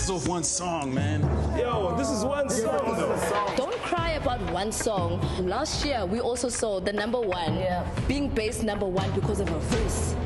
is off one song, man. Yo, this is one song though. Don't cry about one song. Last year, we also saw the #1 being based #1 because of her voice.